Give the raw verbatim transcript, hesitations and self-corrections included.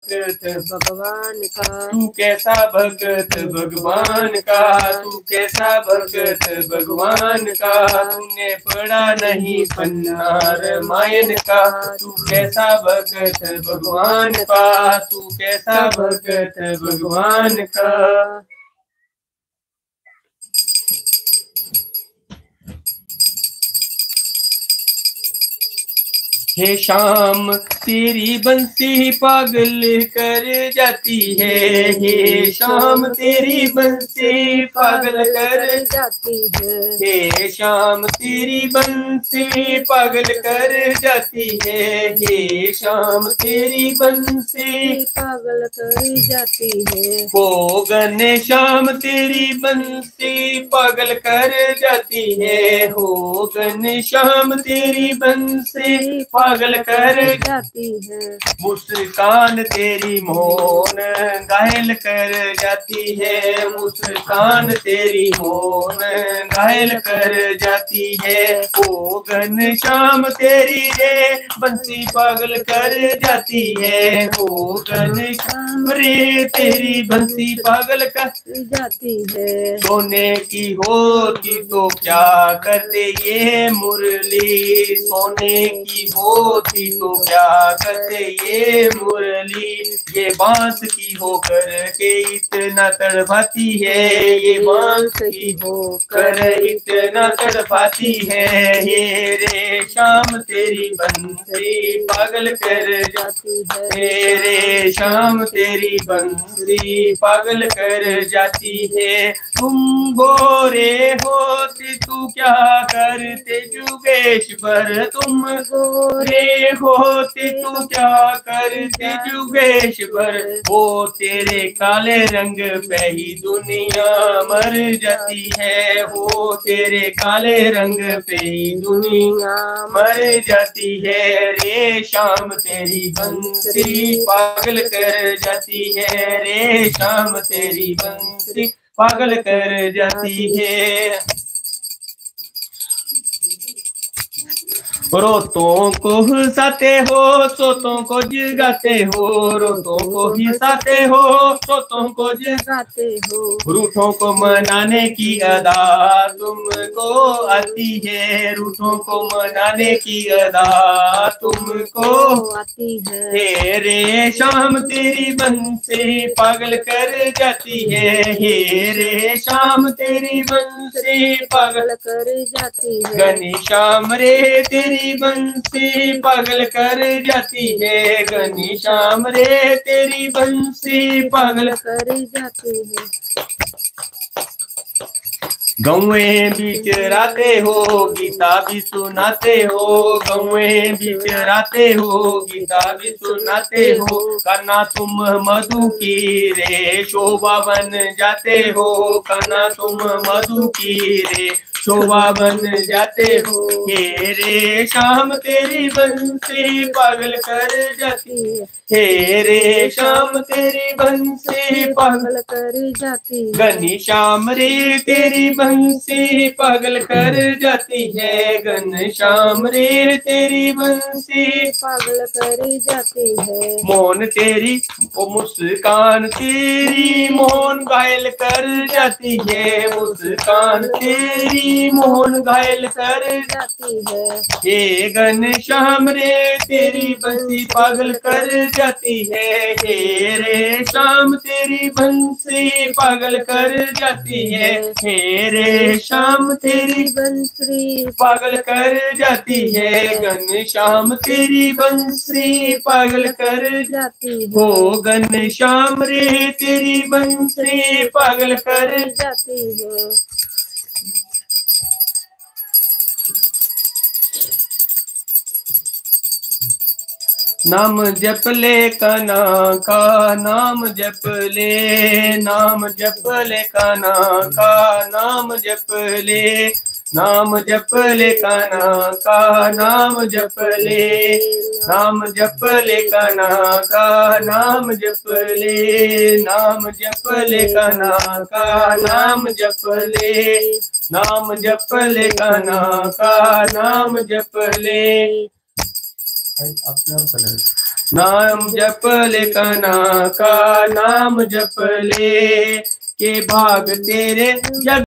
भक्त भगवान का, तू कैसा भक्त भगवान का, तू कैसा भक्त भगवान का, तूने पढ़ा नहीं पन्ना रामायण का, तू कैसा भक्त भगवान का, तू कैसा भक्त भगवान का। हे शाम तेरी बंसी पागल कर जाती है, हे शाम तेरी बंसी पागल कर जाती है, हे शाम तेरी बंसी पागल कर जाती है, हे शाम तेरी बंसी पागल कर जाती है, हो गने शाम तेरी बंसी पागल कर जाती है, हो गने शाम तेरी बंसी पागल कर जाती है, मुस्कान तेरी मौन घायल कर जाती है, मुस्कान तेरी मौन घायल कर जाती है, ओ घनश्याम तेरी रे बंसी पागल कर जाती है, ओ घनश्याम रे तेरी बंसी पागल कर जाती है, सोने की होती तो क्या करते ये मुरली, सोने की होती तो क्या करते ये मुरली, ये बांस की होकर के इतना तड़पाती है, ये बांस की होकर इतना तड़पाती है, ये रे शाम तेरी बंसी पागल कर जाती है, हे रे शाम तेरी बंसी पागल कर जाती है। तुम गोरे होते तू क्या करते जुगेश्वर, तुम गोरे होते तू क्या करते जुगेश्वर, वो तेरे काले रंग पे ही दुनिया मर जाती है, वो तेरे काले रंग पे ही दुनिया मर जाती है, रे शाम तेरी बंसी पागल कर जाती है, रे शाम तेरी बंसी पागल कर जाती है। रोतों को हंसाते हो सोतों को जगाते हो, रोतों को हंसाते हो सोतों को जगाते हो, रूठों को मनाने की अदा तुमको आती है, रूठों को मनाने की अदा तुमको आती है, हे रे शाम तेरी बंसी पागल कर जाती है, हे रे शाम तेरी बंसी पागल कर जाती है, घनश्याम रे तेरी बंसी पागल कर जाती है, घनश्याम रे तेरी बंसी पागल कर जाती है। गौएं बिचराते हो गीता भी सुनाते हो, गौएं बिचराते हो गीता भी सुनाते हो, करना तुम मधु की रे शोभा बन जाते हो, करना तुम मधु की रे शोभा बन जाते हो, हे रे शाम तेरी बंसी पागल कर जाती है, हे रे शाम तेरी बंसी पागल कर जाती है, घनश्याम रे तेरी बंसी पागल कर जाती है, घनश्याम रे तेरी बंसी पागल कर जाती है, मोहन तेरी ओ मुस्कान तेरी मोहन घायल कर जाती है, मुस्कान तेरी मोहन घायल कर जाती है, हे घनश्याम रे तेरी बंसी पागल कर जाती है, हे रे शाम तेरी बंसी पागल कर जाती है, हे रे शाम तेरी बंसी पागल कर जाती है, घनश्याम तेरी बंसी पागल कर जाती है, हो घनश्याम रे तेरी बंसी पागल कर जाती है। नाम जप ले काना का, नाम जप ले, नाम जप ले काना का, नाम जप ले, नाम जप ले काना का, नाम जप ले, नाम जप ले काना का, नाम जप ले, नाम जप ले काना का, नाम जप ले, नाम जप ले काना का, नाम जप ले। अपना कलर नाम जप ले कान्हा का नाम जप ले के भाग तेरे जग